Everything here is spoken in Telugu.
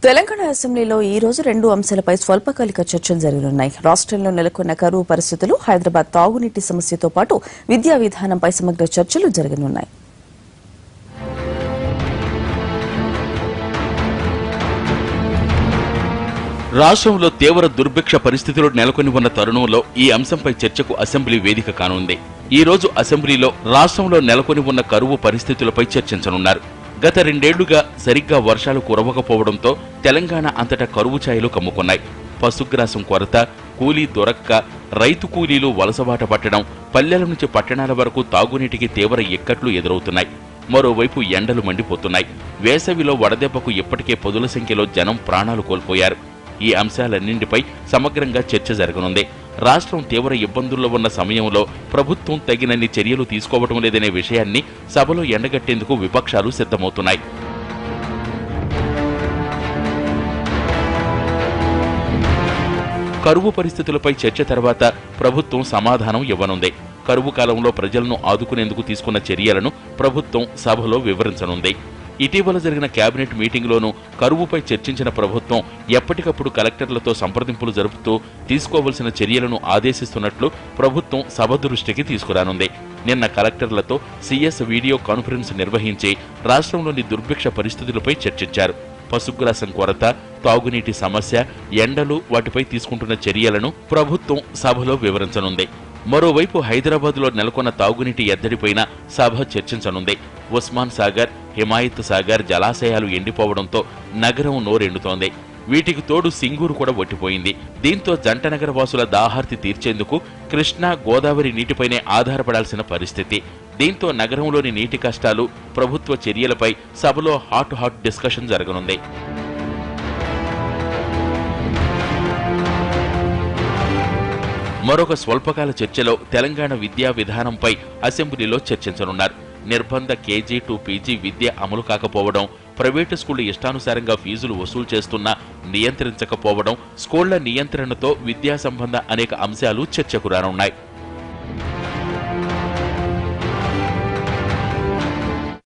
తెలంగాణ అసెంబ్లీలో ఈ రోజు 2 అంశాలపై స్వల్పకాలిక చర్చలు జరగనున్నాయి. రాష్ట్రంలో నెలకొన్న కరువు పరిస్థితులు, హైదరాబాద్ తాగునీటి సమస్యతో పాటు విద్యా విధానంపై సమగ్ర చర్చలు జరగనున్నాయి. రాష్ట్రంలో తీవ్ర దుర్భిక్ష పరిస్థితులు నెలకొని ఉన్న తరుణంలో ఈ అంశంపై చర్చకు అసెంబ్లీ వేదిక కానుంది. ఈ రోజు అసెంబ్లీలో రాష్ట్రంలో నెలకొని ఉన్న కరువు పరిస్థితులపై చర్చించనున్నారు. గత 2 ఏళ్లుగా సరిగ్గా వర్షాలు కురవకపోవడంతో తెలంగాణ అంతటా కరువు ఛాయలు కమ్ముకున్నాయి. పశుగ్రాసం కొరత, కూలీ దొరక్క, రైతు కూలీలు వలసబాట పట్టడం, పల్లెల నుంచి పట్టణాల వరకు తాగునీటికి తీవ్ర ఇక్కట్లు ఎదురవుతున్నాయి. మరోవైపు ఎండలు మండిపోతున్నాయి. వేసవిలో వడదెబ్బకు ఇప్పటికే పదుల సంఖ్యలో జనం ప్రాణాలు కోల్పోయారు. ఈ అంశాలన్నింటిపై సమగ్రంగా చర్చ జరగనుంది. రాష్ట్రం తీవ్ర ఇబ్బందుల్లో ఉన్న సమయంలో ప్రభుత్వం తగినన్ని చర్యలు తీసుకోవటం లేదనే విషయాన్ని సభలో ఎండగట్టేందుకు విపక్షాలు సిద్ధమవుతున్నాయి. కరువు పరిస్థితులపై చర్చ తర్వాత ప్రభుత్వం సమాధానం ఇవ్వనుంది. కరువు కాలంలో ప్రజలను ఆదుకునేందుకు తీసుకున్న చర్యలను ప్రభుత్వం సభలో వివరించనుంది. ఇటీవల జరిగిన కేబినెట్ మీటింగ్లోనూ కరువుపై చర్చించిన ప్రభుత్వం ఎప్పటికప్పుడు కలెక్టర్లతో సంప్రదింపులు జరుపుతూ తీసుకోవలసిన చర్యలను ఆదేశిస్తున్నట్లు ప్రభుత్వం సభ దృష్టికి తీసుకురానుంది. నిన్న కలెక్టర్లతో సీఎస్ వీడియో కాన్ఫరెన్స్ నిర్వహించి రాష్ట్రంలోని దుర్భిక్ష పరిస్థితులపై చర్చించారు. పశుగ్రాసం కొరత, తాగునీటి సమస్య, ఎండలు, వాటిపై తీసుకుంటున్న చర్యలను ప్రభుత్వం సభలో వివరించనుంది. మరోవైపు హైదరాబాద్లో నెలకొన్న తాగునీటి ఎద్దడిపైన సభ చర్చించనుంది. ఉస్మాన్ సాగర్, హిమాయత్ సాగర్ జలాశయాలు ఎండిపోవడంతో నగరం నోరెండుతోంది. వీటికి తోడు సింగూరు కూడా ఒట్టిపోయింది. దీంతో జంటనగర వాసుల దాహార్తి తీర్చేందుకు కృష్ణా, గోదావరి నీటిపైనే ఆధారపడాల్సిన పరిస్థితి. దీంతో నగరంలోని నీటి కష్టాలు, ప్రభుత్వ చర్యలపై సభలో హాట్ డిస్కషన్ జరగనుంది. మరొక స్వల్పకాల చర్చలో తెలంగాణ విద్యా విధానంపై అసెంబ్లీలో చర్చించనున్నారు. నిర్బంధ కేజీ టు పీజీ విద్య అమలు కాకపోవడం, ప్రైవేటు స్కూళ్లు ఇష్టానుసారంగా ఫీజులు వసూలు చేస్తున్నా నియంత్రించకపోవడం, స్కూళ్ల నియంత్రణతో విద్యా సంబంధ అనేక అంశాలు చర్చకు రానున్నాయి.